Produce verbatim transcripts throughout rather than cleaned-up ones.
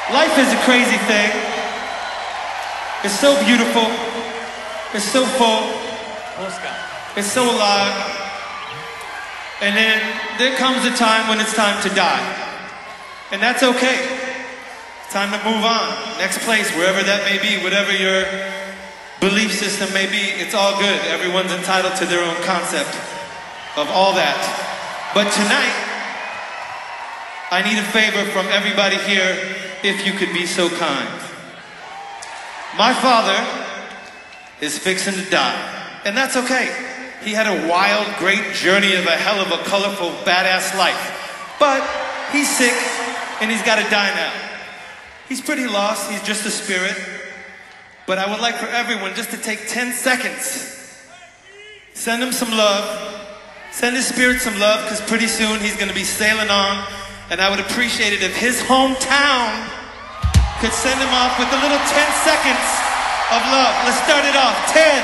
Life is a crazy thing. It's so beautiful. It's so full. It's so alive. And then there comes a time when it's time to die. And that's okay. It's time to move on. Next place, wherever that may be, whatever your belief system may be, it's all good. Everyone's entitled to their own concept of all that. But tonight, I need a favor from everybody here, if you could be so kind. My father is fixing to die, and that's okay. He had a wild, great journey of a hell of a colorful, badass life. But he's sick, and he's got to die now. He's pretty lost, he's just a spirit. But I would like for everyone just to take ten seconds. Send him some love. Send his spirit some love, because pretty soon he's going to be sailing on. And I would appreciate it if his hometown could send him off with a little ten seconds of love. Let's start it off. ten.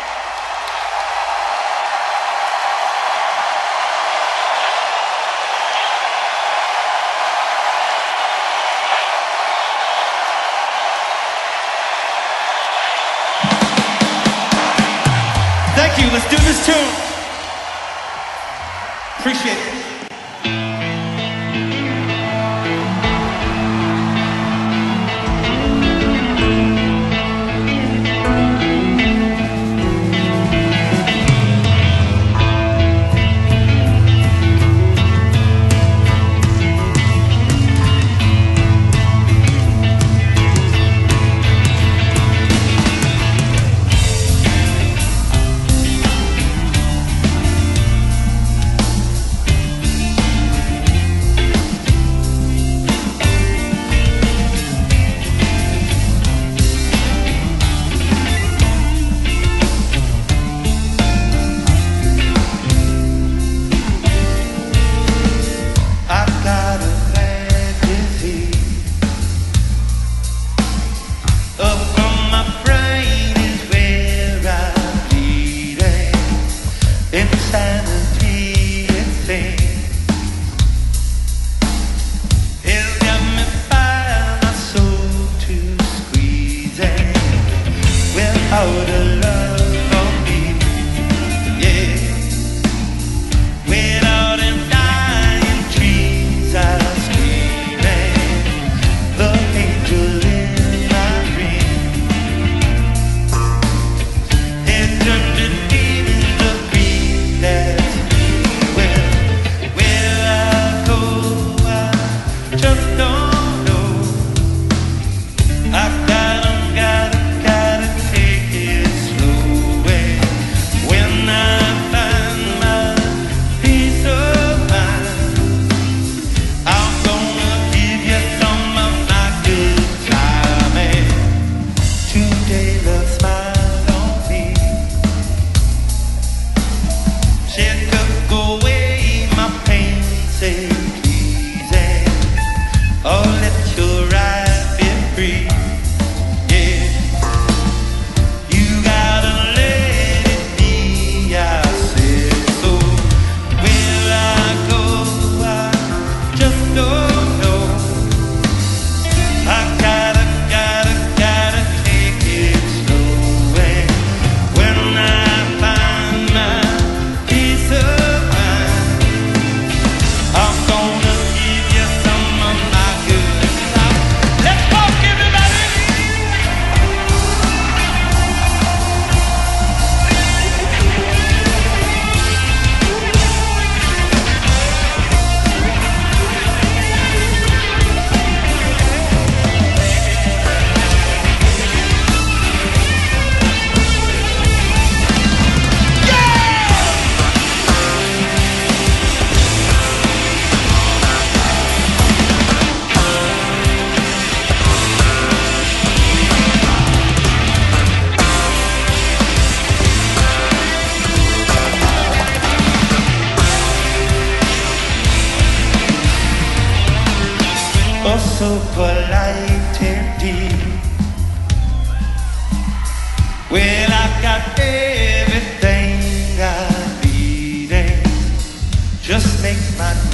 Thank you. Let's do this tune. Appreciate it. So polite indeed. Well, I've got everything I need, and just make my